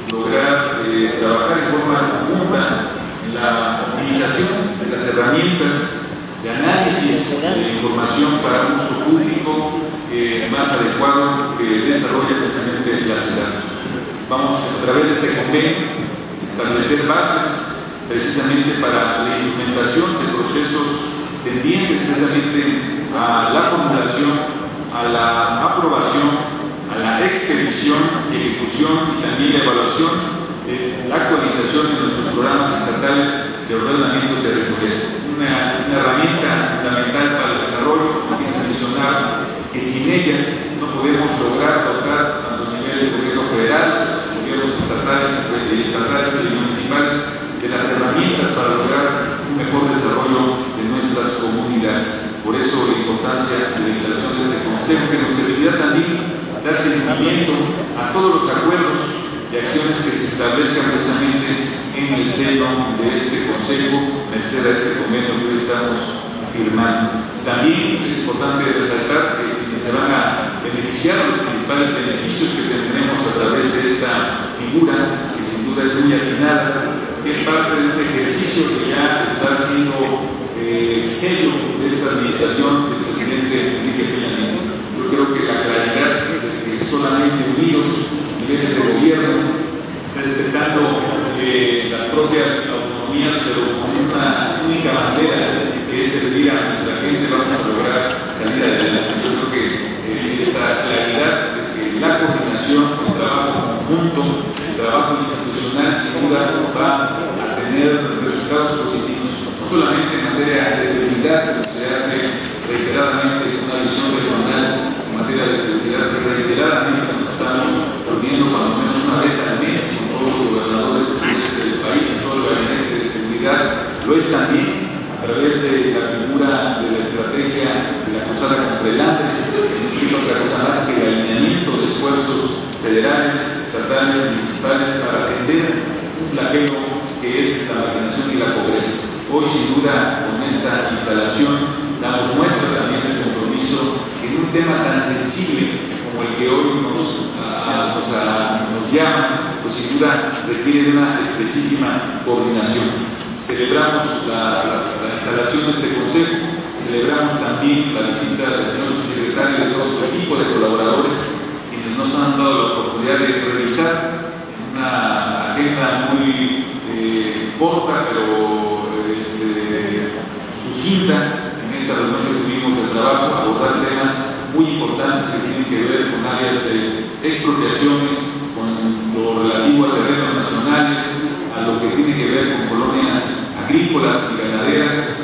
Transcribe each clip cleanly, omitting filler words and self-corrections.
lograr trabajar en forma conjunta en la optimización de las herramientas de análisis de información para un uso público más adecuado que desarrolla precisamente la SEDATU. Vamos a través de este convenio establecer bases precisamente para la instrumentación de procesos tendientes precisamente a la formulación, a la aprobación, a la expedición y ejecución y también la evaluación de la actualización de nuestros programas estatales de ordenamiento territorial. Una herramienta fundamental para el desarrollo, que se mencionaba que sin ella no podemos lograr dotar tanto a nivel del gobierno federal, gobiernos estatales y municipales de las herramientas para lograr un mejor desarrollo de nuestras comunidades. Por eso la importancia de la instalación de este consejo, que nos permitirá también dar seguimiento a todos los acuerdos y acciones que se establezcan precisamente en el seno de este consejo, merced a este convenio que hoy estamos firmando. También es importante resaltar que se van a beneficiar los principales beneficios que tendremos a través de esta figura, que sin duda es muy atinada, que es parte de un ejercicio que ya está siendo sello de esta administración del presidente Enrique Peña Nieto. Yo creo que la claridad de que solamente unidos, niveles de gobierno, respetando las propias autonomías, pero con una única bandera, que es servir a nuestra gente, vamos a lograr salir adelante. Yo creo que esta claridad de que la coordinación, el trabajo conjunto, el trabajo institucional, sin duda va a tener resultados positivos, no solamente en materia de seguridad, como se hace reiteradamente una visión regional en materia de seguridad, que reiteradamente nos estamos reuniendo cuando menos una vez al mes con todos los gobernadores del país y todo el gabinete de seguridad. Lo es también a través de la figura de la estrategia de la cruzada contra el hambre, que no tiene otra cosa más que el alineamiento de esfuerzos federales, estatales, municipales para atender un flagelo que es la marginación y la pobreza. Hoy, sin duda, con esta instalación damos muestra también del compromiso que en un tema tan sensible como el que hoy nos llama, pues sin duda requiere de una estrechísima coordinación. Celebramos la instalación de este consejo, celebramos también la visita del señor subsecretario y de todo su equipo de colaboradores, quienes nos han dado la oportunidad de revisar en una agenda muy corta, pero sucinta, en esta reunión que tuvimos de trabajo, abordar temas muy importantes que tienen que ver con áreas de expropiaciones, con lo relativo a terrenos nacionales, a lo que tiene que ver con colonias agrícolas y ganaderas,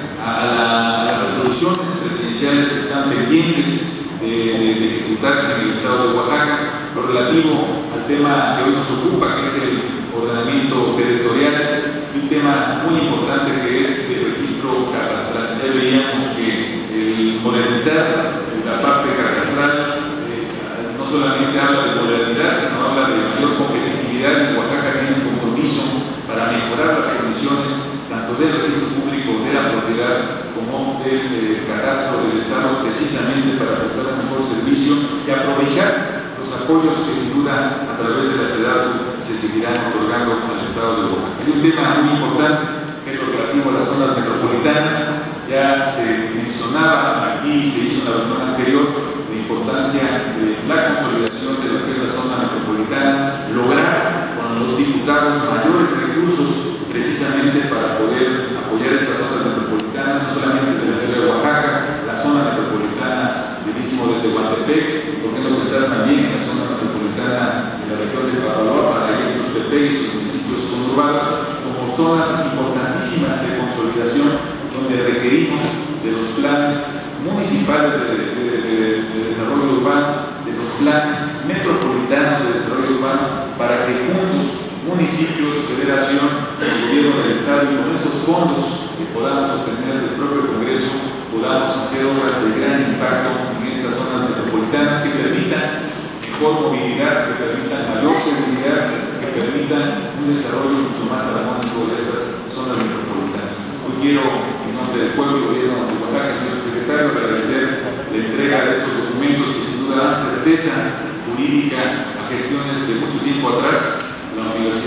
a las resoluciones presidenciales que están pendientes de ejecutarse en el estado de Oaxaca, lo relativo al tema que hoy nos ocupa, que es el ordenamiento territorial, y un tema muy importante que es el registro catastral. Ya veíamos que el modernizar la parte catastral no solamente habla de modernidad, sino habla de mayor competitividad, y Oaxaca tiene un compromiso para mejorar las condiciones tanto del registro público de la propiedad como del catastro del Estado, precisamente para prestar un mejor servicio y aprovechar los apoyos que sin duda a través de la SEDATU se seguirán otorgando al Estado de Oaxaca. Hay un tema muy importante que es lo relativo a las zonas metropolitanas. Ya se mencionaba aquí, se hizo en la reunión anterior, la importancia de la consolidación de lo que es la zona metropolitana, lograr con los diputados mayores recursos precisamente para poder apoyar estas zonas metropolitanas, no solamente de la ciudad de Oaxaca, la zona metropolitana del Istmo de Tehuantepec, por qué no pensar también en la zona metropolitana de la región de Papaloapan, allá en Tuxtepec y sus municipios conurbados, como zonas importantísimas de consolidación, donde requerimos de los planes municipales de desarrollo urbano, de los planes metropolitanos de desarrollo urbano, para que juntos, municipios, federación, el gobierno del Estado, y con estos fondos que podamos obtener del propio Congreso, podamos hacer obras de gran impacto en estas zonas metropolitanas que permitan mejor movilidad, que permitan mayor seguridad, que permitan un desarrollo mucho más armónico de estas zonas metropolitanas. Hoy quiero, en nombre del pueblo y gobierno de Oaxaca, señor secretario, agradecer la entrega de estos documentos que sin duda dan certeza jurídica a gestiones de mucho tiempo atrás. La Universidad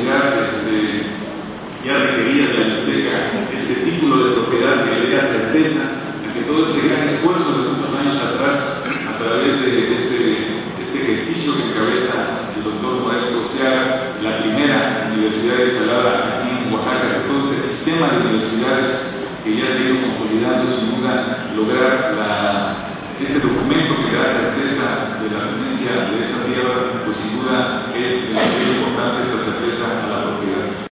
universidad instalada aquí en Oaxaca, de todo este sistema de universidades que ya se ha ido consolidando, sin duda lograr este documento que da certeza de la tenencia de esa tierra, pues sin duda es importante esta certeza a la propiedad.